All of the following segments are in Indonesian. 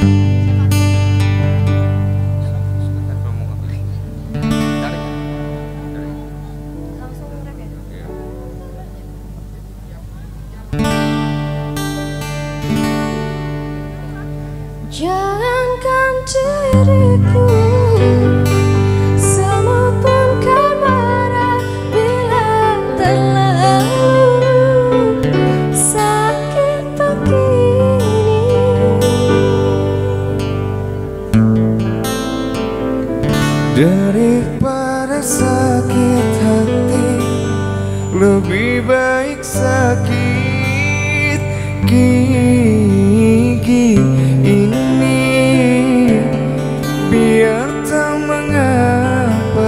Jangankan diriku, semut pun kan marah bila terlalu sakit begini. Daripada sakit hati, lebih baik sakit gigi ini. Biar tak mengapa,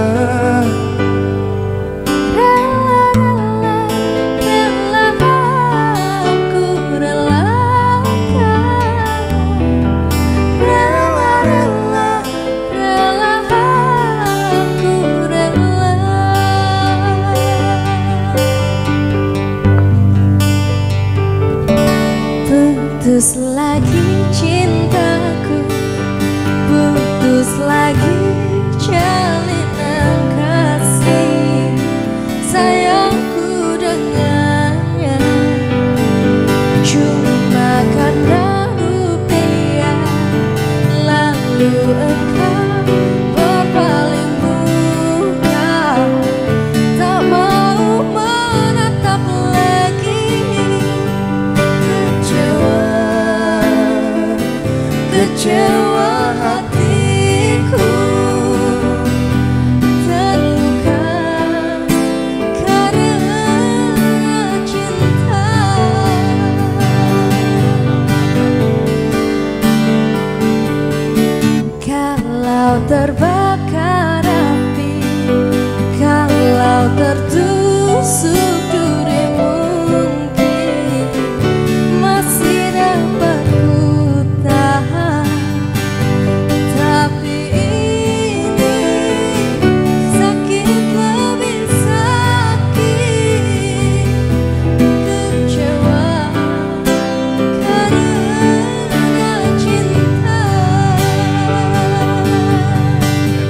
rela aku relakan, rela aku rela. Putus lagi cintaku, putus lagi jalinan kasih sayangku dengannya. Cuma karena rupiah, lalu engkau berpaling muka, tak mau menatap lagi. Kecewa hatiku, terluka karena cinta. Kalau terbakar api, kalau tertusuk duri, mungkin masih dapat ku tahan. Tapi ini sakit lebih sakit, kecewa karena cinta.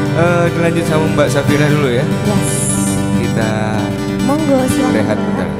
Dilanjut sama Mbak Safira dulu ya. Yes. Kita Monggo silakan. rehat bentar.